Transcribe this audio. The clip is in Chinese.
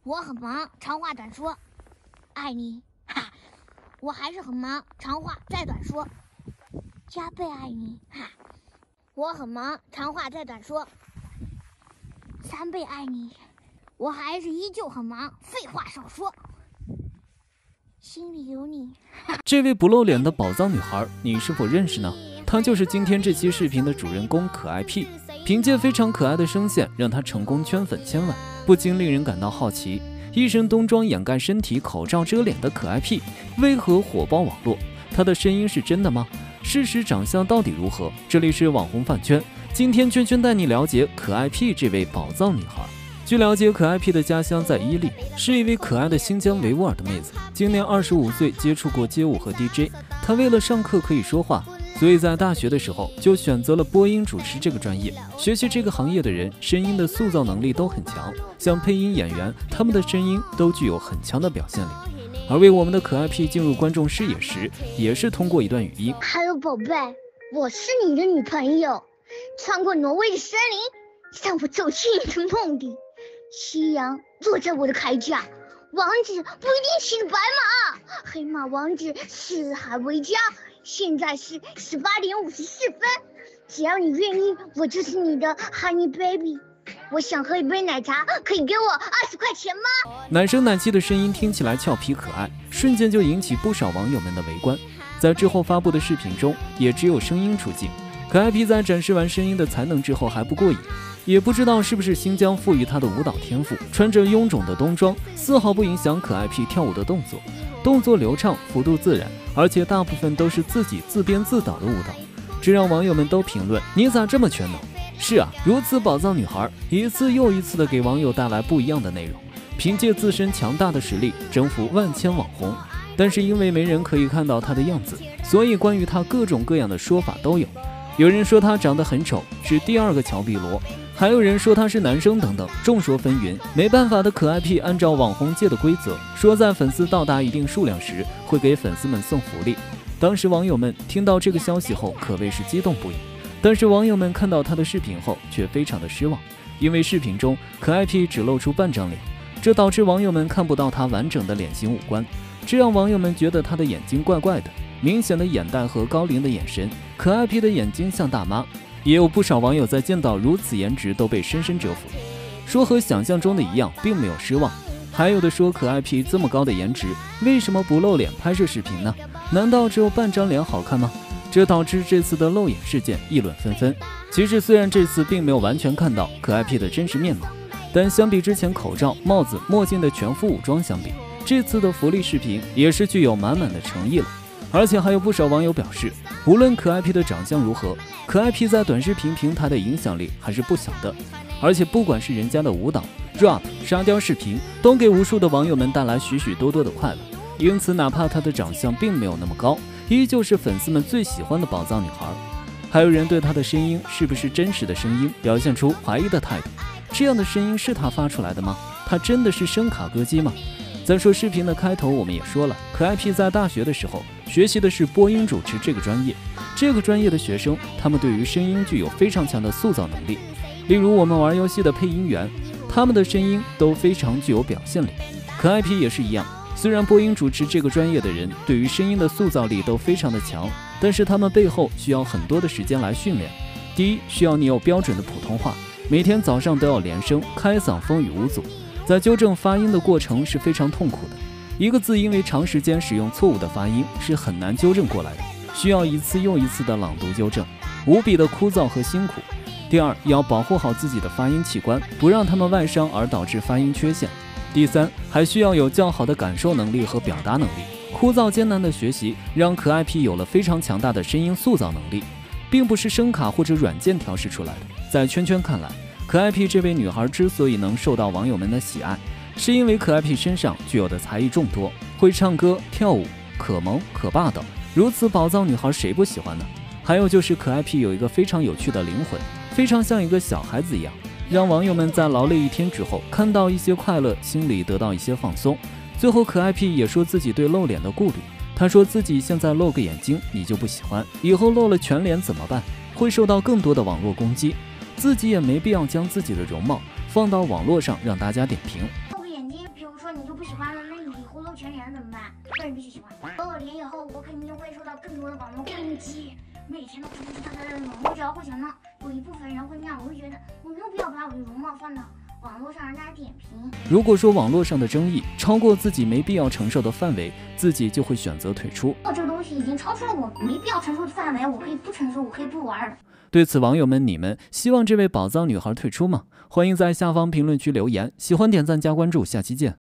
我很忙，长话短说，爱你，哈，我还是很忙，长话再短说，加倍爱你，哈，我很忙，长话再短说，3倍爱你，我还是依旧很忙，废话少说，心里有你。 这位不露脸的宝藏女孩，你是否认识呢？她就是今天这期视频的主人公可爱 P。凭借非常可爱的声线，让她成功圈粉千万，不禁令人感到好奇。一身冬装掩盖身体，口罩遮脸的可爱 P， 为何火爆网络？她的声音是真的吗？事实长相到底如何？这里是网红饭圈，今天圈圈带你了解可爱 P 这位宝藏女孩。据了解，可爱 P 的家乡在伊利，是一位可爱的新疆维吾尔的妹子。今年25岁，接触过街舞和 DJ。她为了上课可以说话，所以在大学的时候就选择了播音主持这个专业。学习这个行业的人，声音的塑造能力都很强，像配音演员，他们的声音都具有很强的表现力。而为我们的可爱 P 进入观众视野时，也是通过一段语音。 Hello， 宝贝，我是你的女朋友，穿过挪威的森林，带我走进你的梦里。夕阳落在我的铠甲，王子不一定骑着白马，黑马王子四海为家。现在是18点54分，只要你愿意，我就是你的 Honey Baby。我想喝一杯奶茶，可以给我20块钱吗？ 奶声奶气的声音听起来俏皮可爱，瞬间就引起不少网友们的围观。在之后发布的视频中，也只有声音出镜。可爱 P 在展示完声音的才能之后还不过瘾，也不知道是不是新疆赋予她的舞蹈天赋，穿着臃肿的冬装，丝毫不影响可爱 P 跳舞的动作，动作流畅，幅度自然，而且大部分都是自己自编自导的舞蹈，这让网友们都评论：你咋这么全能？是啊，如此宝藏女孩，一次又一次的给网友带来不一样的内容，凭借自身强大的实力征服万千网红。但是因为没人可以看到她的样子，所以关于她各种各样的说法都有。有人说她长得很丑，是第2个乔碧萝，还有人说她是男生等等，众说纷纭。没办法的可爱 P 按照网红界的规则，说在粉丝到达一定数量时会给粉丝们送福利。当时网友们听到这个消息后可谓是激动不已，但是网友们看到她的视频后却非常的失望，因为视频中可爱 P 只露出半张脸，这导致网友们看不到她完整的脸型五官，这让网友们觉得她的眼睛怪怪的，明显的眼袋和高龄的眼神，可爱 P 的眼睛像大妈。也有不少网友在见到如此颜值都被深深折服，说和想象中的一样，并没有失望。还有的说可爱 P 这么高的颜值，为什么不露脸拍摄视频呢？难道只有半张脸好看吗？这导致这次的露眼事件议论纷纷。其实虽然这次并没有完全看到可爱 P 的真实面貌，但相比之前口罩、帽子、墨镜的全副武装相比，这次的福利视频也是具有满满的诚意了。而且还有不少网友表示，无论可爱 P 的长相如何，可爱 P 在短视频平台的影响力还是不小的。而且不管是人家的舞蹈、rap、沙雕视频，都给无数的网友们带来许许多多的快乐。因此哪怕她的长相并没有那么高，依旧是粉丝们最喜欢的宝藏女孩。还有人对她的声音是不是真实的声音表现出怀疑的态度，这样的声音是她发出来的吗？她真的是声卡歌姬吗？再说视频的开头我们也说了，可爱 P 在大学的时候学习的是播音主持这个专业，这个专业的学生他们对于声音具有非常强的塑造能力。例如我们玩游戏的配音员，他们的声音都非常具有表现力。可爱 P 也是一样，虽然播音主持这个专业的人对于声音的塑造力都非常的强，但是他们背后需要很多的时间来训练。第一，需要你有标准的普通话，每天早上都要连声，开嗓风雨无阻，在纠正发音的过程是非常痛苦的。一个字因为长时间使用错误的发音是很难纠正过来的，需要一次又一次的朗读纠正，无比的枯燥和辛苦。第二，要保护好自己的发音器官，不让它们外伤而导致发音缺陷。第三，还需要有较好的感受能力和表达能力。枯燥艰难的学习让可爱 P 有了非常强大的声音塑造能力，并不是声卡或者软件调试出来的。在圈圈看来，可爱 P 这位女孩之所以能受到网友们的喜爱，是因为可爱 P 身上具有的才艺众多，会唱歌、跳舞，可萌可霸道，如此宝藏女孩谁不喜欢呢？还有就是可爱 P 有一个非常有趣的灵魂，非常像一个小孩子一样，让网友们在劳累一天之后看到一些快乐，心里得到一些放松。最后可爱 P 也说自己对露脸的顾虑，他说自己现在露个眼睛你就不喜欢，以后露了全脸怎么办？会受到更多的网络攻击，自己也没必要将自己的容貌放到网络上让大家点评。 露个眼睛不喜欢了，那以后露全脸了怎么办？个人必须喜欢。露了脸以后，我肯定会受到更多的网络攻击，每天都呼呼哒哒的网络交互群呢。有一部分人会那样，我会觉得我没有必要把我的容貌放到网络上让大家点评。 如果说网络上的争议超过自己没必要承受的范围，自己就会选择退出。 这个东西已经超出了我没必要承受的范围，我可以不承受，我可以不玩了。 对此，网友们，你们希望这位宝藏女孩退出吗？欢迎在下方评论区留言，喜欢点赞加关注，下期见。